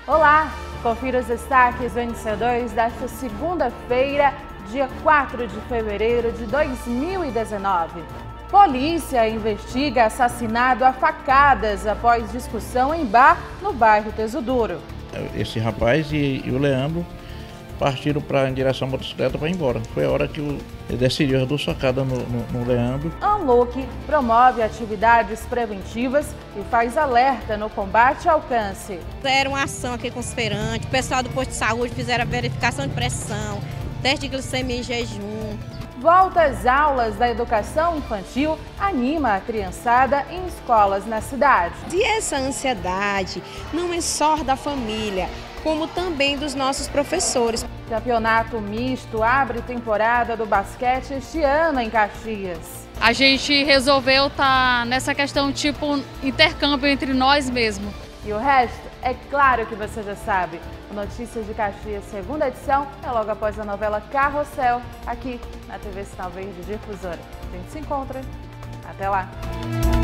Olá, confira os destaques vencedores desta segunda-feira, dia 4 de fevereiro de 2019. Polícia investiga assassinato a facadas após discussão em bar no bairro Teso Duro. Esse rapaz e o Leandro partiram em direção à motocicleta para ir embora. Foi a hora que ele decidiu dar facada no Leandro. ANLUC promove atividades preventivas e faz alerta no combate ao câncer. Fizeram uma ação aqui com os feirantes, o pessoal do posto de saúde fizeram a verificação de pressão, teste de glicemia em jejum. Volta às aulas da educação infantil anima a criançada em escolas na cidade. E essa ansiedade não é só da família, como também dos nossos professores. Campeonato misto abre temporada do basquete este ano em Caxias. A gente resolveu estar nessa questão tipo intercâmbio entre nós mesmos. E o resto, é claro que você já sabe. O Notícias de Caxias, segunda edição, é logo após a novela Carrossel, aqui na TV Sinal Verde Difusora. A gente se encontra. Até lá!